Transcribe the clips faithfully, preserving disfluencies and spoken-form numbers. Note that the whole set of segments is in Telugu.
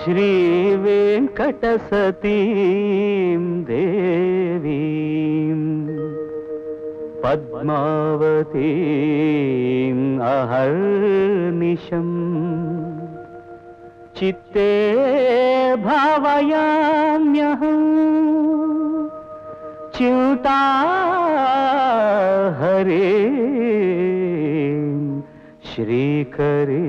శ్రీ వెంకట సతీం దేవీం పద్మావతీం అహర్నిశం చిత్తే భావయామ్యహం చింతాహరే శ్రీకరీ.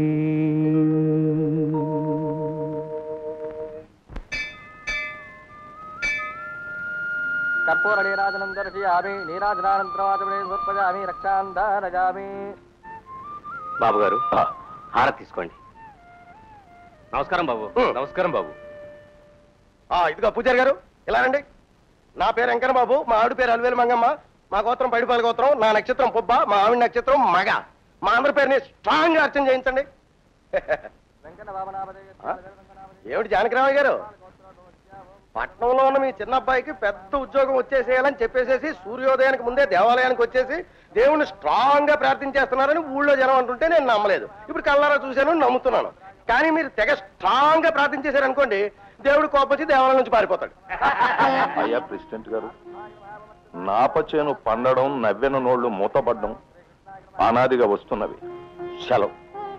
కర్పూర నీరాజనం దర్శయామి నీరాజనానంతరవాచమే రక్షాంధారజామి. బాబు గారు హారతి తీసుకోండి. నమస్కారం బాబు. నమస్కారం బాబు. ఇదిగో పూజారి గారు ఇలా రండి. నా పేరు వెంకన్న బాబు, మా ఆవిడ పేరు అలివేలు మంగమ్మ, మా గోత్రం పైడిపాల గోత్రం, నా నక్షత్రం పుబ్బ, మా ఆవిడ నక్షత్రం మగ. మా అందరి పేరుని స్ట్రాంగ్ గా అర్చన చేయించండి. ఏమిటి జానకిరామయ్య గారు, పట్నంలో ఉన్న మీ చిన్న అబ్బాయికి పెద్ద ఉద్యోగం వచ్చేసేయాలని చెప్పేసేసి సూర్యోదయానికి ముందే దేవాలయానికి వచ్చేసి దేవుణ్ణి స్ట్రాంగ్ గా ప్రార్థించేస్తున్నారని ఊళ్ళో జనం అంటుంటే నేను నమ్మలేదు. ఇప్పుడు కళ్ళారా చూశాను, నమ్ముతున్నాను. కానీ మీరు తెగ స్ట్రాంగ్ గా ప్రార్థించేశారనుకోండి, దేవుడు కోపం వచ్చి దేవాలయం నుంచి పారిపోతాడు. అయ్యా ప్రెసిడెంట్ గారు, నాపచేను పండడం, నవ్వెన నోళ్లు మూతపడ్డం అనాదిగా వస్తున్నవి. సెలవు.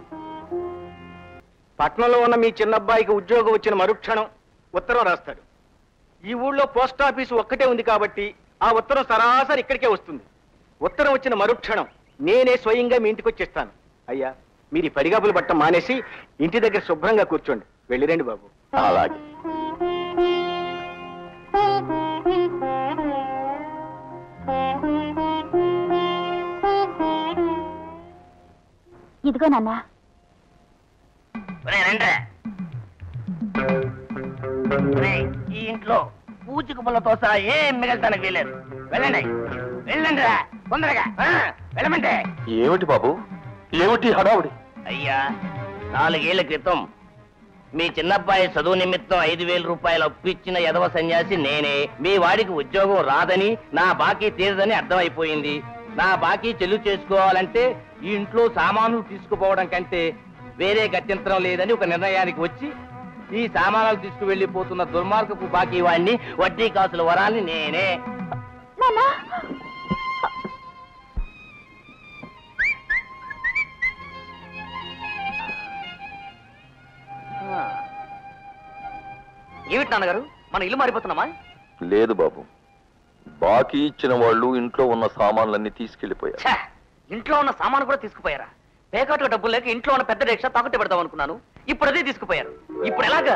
పట్నంలో ఉన్న మీ చిన్నబ్బాయికి ఉద్యోగం వచ్చిన మరుక్షణం ఉత్తరం రాస్తాడు. ఈ ఊళ్ళో పోస్ట్ ఆఫీసు ఒక్కటే ఉంది కాబట్టి ఆ ఉత్తరం సరాసరి ఇక్కడికే వస్తుంది. ఉత్తరం వచ్చిన మరుక్షణం నేనే స్వయంగా మీ ఇంటికి వచ్చేస్తాను. అయ్యా, మీరు ఈ పడిగాపులు పట్టం మానేసి ఇంటి దగ్గర శుభ్రంగా కూర్చోండి. వెళ్ళిరండి బాబు. అలాగే. ఇదిగో నాన్న. ఈ ఇంట్లో పూచిక పుల్లతో సహా ఏం మిగల్తానికి వెళ్ళారు. వెళ్ళండి వెళ్ళండి రా తొందరగా వెళ్ళమంటే. ఏమిటి బాబు, ఏమిటి హడావుడి? అయ్యా, నాలుగేళ్ల క్రితం మీ చిన్నబ్బాయి చదువు నిమిత్తం ఐదు వేల రూపాయలు అప్పిచ్చిన యదవ సన్యాసి నేనే. మీ వాడికి ఉద్యోగం రాదని, నా బాకీ తీరదని అర్థమైపోయింది. నా బాకీ చెల్లు చేసుకోవాలంటే ఈ ఇంట్లో సామాన్లు తీసుకుపోవడం కంటే వేరే గత్యంతరం లేదని ఒక నిర్ణయానికి వచ్చి ఈ సామానాలు తీసుకువెళ్లిపోతున్న దుర్మార్గపు బాకీ వాడిని, వడ్డీ కాసుల వరాల్ని నేనే. ఏమిటి నాన్నగారు, మన ఇల్లు మారిపోతున్నామా? లేదు బాబు, బాకీ ఇచ్చిన వాళ్ళు ఇంట్లో ఉన్న సామాన్లన్నీ తీసుకెళ్లిపోయారు. ఇంట్లో ఉన్న సామాను కూడా తీసుకుపోయారా? పేకాటుగా డబ్బులు లేక ఇంట్లో ఉన్న పెద్ద రిక్షా తాకట్టు పెడదాం అనుకున్నాను. ఇప్పుడు అదే తీసుకుపోయారు. ఇప్పుడు ఎలాగా?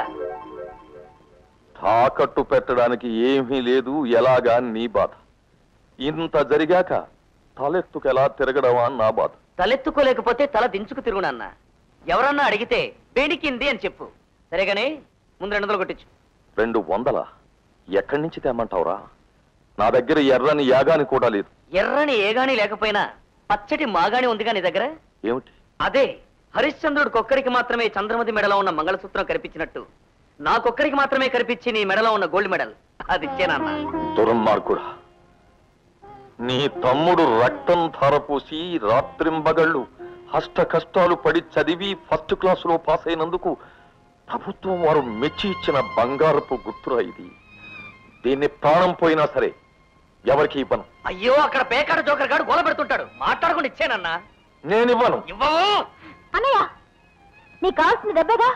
తాకట్టు పెట్టడానికి ఏమీ లేదు, ఎలాగా నీ బాధ. ఇంత జరిగాక తలెత్తుకు ఎలా తిరగడమా అని నా బాధ. తలెత్తుకోలేకపోతే తల దించుకు తిరుగునన్నా. ఎవరన్నా అడిగితే బేడికింది అని చెప్పు. సరేగానే ముందు రెండు వందలు కొట్టించు. రెండు వందల ఎక్కడి నుంచి తెమ్మంటావురా? నా దగ్గర ఎర్రని యాగాని కూడా లేదు. ఎర్రని ఏగాని లేకపోయినా పచ్చటి మాగాని ఉందిగా నీ దగ్గర. ఏమిటి? అదే హరిశ్చంద్రుడు కొక్కరికి మాత్రమే చంద్రమతి మెడలో ఉన్న మంగళసూత్రం కనిపించినట్టు నాకొక్కరికి మాత్రమే కనిపించి నీ మెడలో ఉన్న గోల్డ్ మెడల్ అది ఇచ్చేనన్నా. దుర్మార్గుడా, నీ తమ్ముడు రక్తం ధారపోసి రాత్రింబగళ్ళు అష్ట కష్టాలు పడి చదివి ఫస్ట్ క్లాసులో పాస్ అయినందుకు ప్రభుత్వం వారు మెచ్చి ఇచ్చిన బంగారపు గుర్తురా ఇది. దీన్ని ప్రాణం పోయినా సరే ఎవరికి ఇవ్వను. అయ్యో, అక్కడ పేకాడ జోకర్ గాడు గోల పెడుతుంటాడు. మాట్లాడుకుని ఇచ్చానన్నా. నేనివ్వను. ఇవ్వవు అన్నయ్య, నీకు కావాల్సిన దెబ్బగా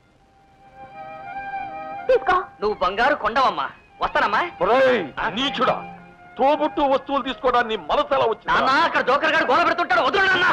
తీసుకో. నువ్వు బంగారు కొండవమ్మా. వస్తానమ్మా. నీచుడా, తోబుట్టు వస్తువులు తీసుకోవడానికి మనసు ఎలా వచ్చింది? నాన్న, అక్కడ జోకర్ గాడు గోల పెడుతుంటాడు. వదులు నాన్న.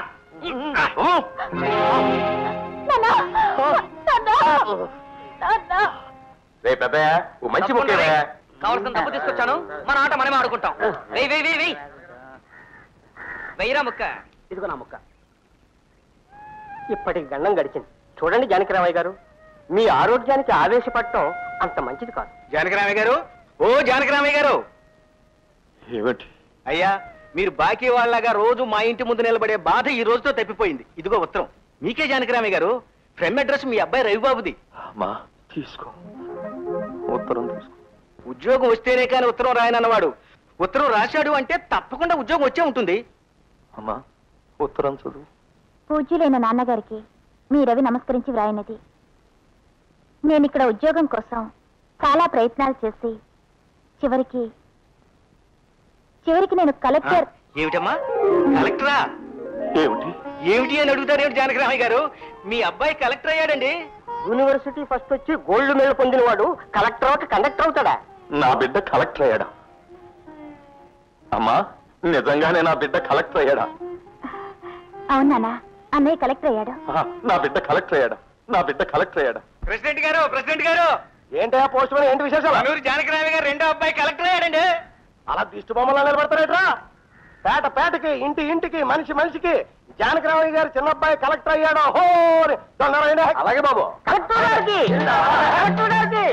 రే పెద్దయ్య, మంచి ముఖ్యమే. కావాల్సిన డబ్బు తీసుకొచ్చాను. మన ఆట మనమే ఆడుకుంటాం. వెయ్యి వెయ్యి వెయ్యి వెయ్యి వెయ్యిరా ముక్క. ఇదిగో నా ముక్క. ఇప్పటికి గండం గడిచింది. చూడండి జానకిరామయ్య గారు, మీ ఆరోగ్యానికి ఆవేశపడటం అంత మంచిది కాదు. జానకిరామయ్య గారు, ఓ జానకిరామయ్య గారు. ఏమిటి? అయ్యా, మీరు బాకీ వాళ్ళగా రోజు మా ఇంటి ముందు నిలబడే బాధ ఈ రోజుతో తప్పిపోయింది. ఇదిగో ఉత్తరం మీకే జానకిరామయ్య గారు. ఫ్రెమ్ అడ్రస్ మీ అబ్బాయి రవిబాబుది. అమ్మా తీసుకో, ఉత్తరం తీసుకో. ఉద్యోగం వస్తేనే కానీ ఉత్తరం రాయనన్నవాడు ఉత్తరం రాశాడు అంటే తప్పకుండా ఉద్యోగం వచ్చే ఉంటుంది. అమ్మా ఉత్తరం చదువు. పూజ్యులైన నాన్నగారికి మీ రవి నమస్కరించి వ్రాయినది. నేను ఇక్కడ ఉద్యోగం కోసం చాలా ప్రయత్నాలు చేసి చివరికి చివరికి నేను కలెక్టర్. ఏమిటమ్మా కలెక్టరా? ఏమిటి ఏమిటి అని అడుగుతారేమిటి జానకరామయ్య గారు? మీ అబ్బాయి కలెక్టర్ అయ్యాడండి. యూనివర్సిటీ ఫస్ట్ వచ్చి గోల్డ్ మెడల్ పొందిన వాడు కలెక్టర్ అవుట్ కండక్టర్ అవుతాడా? నా బిడ్డ కలెక్టర్ అయ్యాడా? అమ్మా నిజంగానే నా బిడ్డ కలెక్టర్ అయ్యాడా? అవునానా? అన్నయ్య కలెక్టర్ అయ్యాడు. ఆ, నా బిడ్డ కలెక్టర్ అయ్యాడా? నా బిడ్డ కలెక్టర్ అయ్యాడా? ప్రెసిడెంట్ గారు ప్రెసిడెంట్ గారు ఏంటా పోస్ట్ మ్యాన్, ఏంటి విశేషాలు? మనూరు జానకరామయ్య గారు రెండో అబ్బాయి కలెక్టర్ అయ్యాడండి. అలా దిష్టి బొమ్మలా నిలబడతారేట్రా? పేట పేటకి, ఇంటి ఇంటికి, మనిషి మనిషికి జానకరామయ్య గారు చిన్న అబ్బాయి కలెక్టర్ అయ్యాడు. హో అలాగే బాబు. కలెక్టర్ గారికి కలెక్టర్ గారికి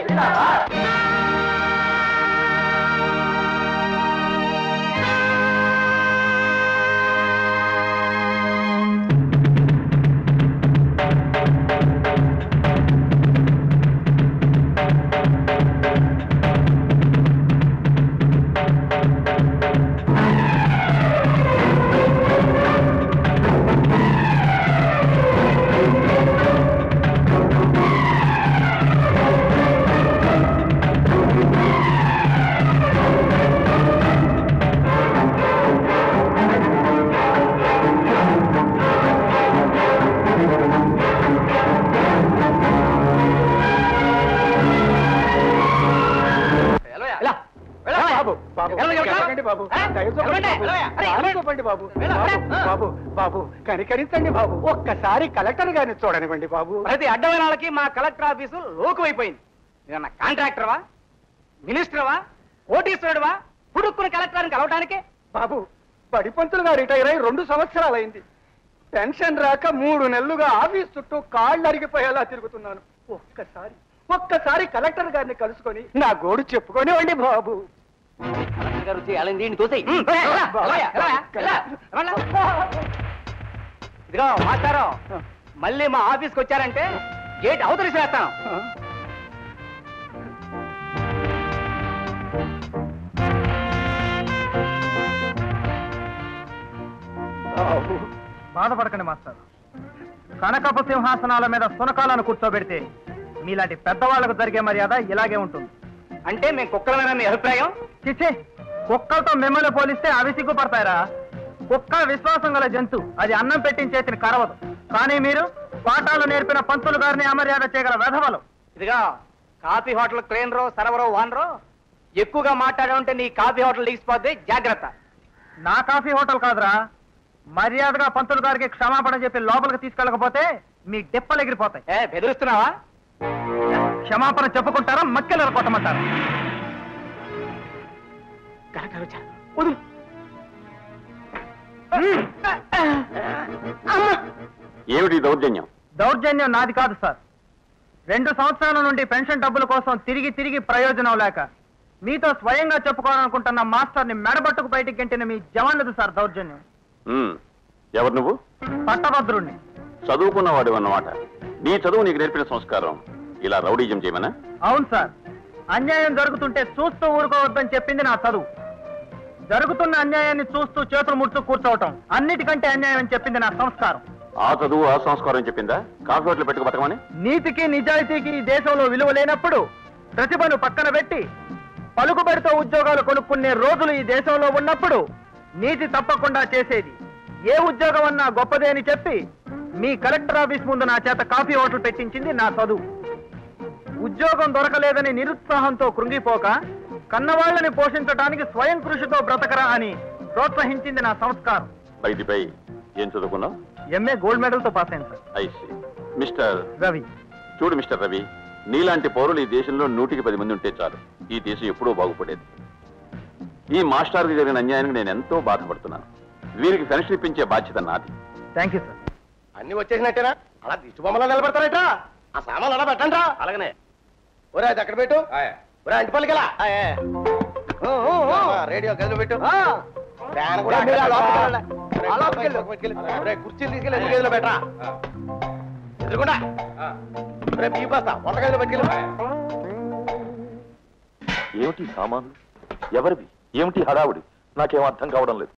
బాబు బాబు కనికరించండి బాబు. ఒక్కసారి కలెక్టర్ గారిని చూడనివ్వండి బాబు. ప్రతి అడ్డమైన వాళ్ళకి మా కలెక్టర్ ఆఫీసు లోకువైపోయింది. ఏమన్నా కాంట్రాక్టర్వా, మినిస్టర్వా, కోటీశ్వరుడువా పుడుక్కుని కలెక్టర్ని కలవటానికి? బాబు బడిపంతులుగా రిటైర్ అయి రెండు సంవత్సరాలైంది. పెన్షన్ రాక మూడు నెలలుగా ఆఫీస్ చుట్టూ కాళ్ళు అరిగిపోయేలా తిరుగుతున్నాను. ఒక్కసారి ఒక్కసారి కలెక్టర్ గారిని కలుసుకొని నా గోడు చెప్పుకోనివ్వండి బాబు. కలెక్టర్ గారు వచ్చి అలా దీన్ని తోసేయ్. ఇదిగో మాస్టారు, మళ్ళీ మా ఆఫీస్కి వచ్చారంటే గేట్ అవతలి చేస్తాను. బాధపడకండి మాస్టర్. కనకపు సింహాసనాల మీద సునకాలను కూర్చోబెడితే మీలాంటి పెద్దవాళ్లకు జరిగే మర్యాద ఇలాగే ఉంటుంది. అంటే మేము కుక్కలమేనా మీ అభిప్రాయం? చిచ్చే, కుక్కలతో మిమ్మల్ని పోలిస్తే అవి సిగ్గుపడతాయరా? కుక్క విశ్వాసం గల జంతు, అది అన్నం పెట్టిన చేతిని కరవదు. కానీ మీరు పాఠాలు నేర్పిన పంతులు గారిని అమర్యాద చేయగల వెధవలు. ఇదిగా కాఫీ హోటల్ క్లీనరో సర్వరో వానరో ఎక్కువగా మాట్లాడాలంటే నీ కాఫీ హోటల్ లీగిసిపోద్ది, జాగ్రత్త. నా కాఫీ హోటల్ కాదురా, మర్యాదగా పంతులు గారికి క్షమాపణ చెప్పి లోపలికి తీసుకెళ్ళకపోతే మీ డెప్పలు ఎగిరిపోతాయి. ఏ బెదిరిస్తున్నావా? క్షమాపణ చెప్పుకుంటారా, మక్కెలు కొట్టమంటారా? వదులు. ఏమిటి దౌర్జన్యం? దౌర్జన్యం నాది కాదు సార్. రెండు సంవత్సరాల నుండి పెన్షన్ డబ్బుల కోసం తిరిగి తిరిగి ప్రయోజనం లేక మీతో స్వయంగా చెప్పుకోవాలనుకుంటున్న మాస్టర్ని మెడబట్టుకు బయటికి గెంటిన మీ జవాన్లది సార్ దౌర్జన్యం. ఎవరు నువ్వు? పట్టభద్రుణ్ణి. చదువుకున్నవాడు అన్నమాట. నీ చదువు నీకు నేర్పిన సంస్కారం ఇలా రౌడీజం చేయమనా? అవును సార్. అన్యాయం జరుగుతుంటే చూస్తూ ఊరుకోవద్దని చెప్పింది నా చదువు. జరుగుతున్న అన్యాయాన్ని చూస్తూ చేతులు ముడుచు కూర్చోవటం అన్నిటికంటే అన్యాయం అని చెప్పింది నా సంస్కారం. ఆ చదువు ఆ సంస్కారం చెప్పిందా కాఫీ హోటల్ పెట్టుకు బతకమని? నీతికి నిజాయితీకి ఈ దేశంలో విలువ లేనప్పుడు ప్రతిభను పక్కన పెట్టి పలుకుబడితో ఉద్యోగాలు కొనుక్కునే రోజులు ఈ దేశంలో ఉన్నప్పుడు నీతి తప్పకుండా చేసేది ఏ ఉద్యోగం అన్నా గొప్పదే అని చెప్పి మీ కలెక్టర్ ఆఫీస్ ముందు నా చేత కాఫీ హోటల్ పెట్టించింది నా చదువు. ఉద్యోగం దొరకలేదని నిరుత్సాహంతో కృంగిపోక కన్నవాళ్లని పోషించడానికి స్వయం కృషితో బ్రతకరా అని ప్రోత్సహించింది నా సంస్కారం. బయటిపై ఏం చదువుకున్నావు? ఎంఏ గోల్డ్ మెడల్ తో పాస్ అయింది సార్. ఐసి. మిస్టర్ రవి. చూడు మిస్టర్ రవి, నీలాంటి పౌరులు ఈ దేశంలో నూటికి పది మంది ఉంటే చాలు, ఈ దేశం ఎప్పుడూ బాగుపడేది. ఈ మాస్టర్కి జరిగిన అన్యాయానికి నేను ఎంతో బాధపడుతున్నాను. వీరికి పెన్షన్ ఇప్పించే బాధ్యత నాది. Thank you sir. అన్ని వచ్చేసినట్టేనా? అలా దిష్టి బొమ్మలా నిలబడతారేట్రా? ఆ సామాన్లు అలా పెట్టండి రా. అలాగనే. ఒరే అది అక్కడ పెట్టు. ఒరే అంటిపల్లికి ఎలా రేడియో గదిలో పెట్టు. ఫ్యాన్ కూడా కుర్చీలు తీసుకెళ్ళి ఎదురు గదిలో పెట్టరా. ఎదురుకుండా రేపు ఈ బస్తా వంట గదిలో పెట్టుకెళ్ళి. ఏమిటి సామాన్లు? ఎవరివి? ఏమిటి హడావుడి? నాకేం అర్థం కావడం లేదు.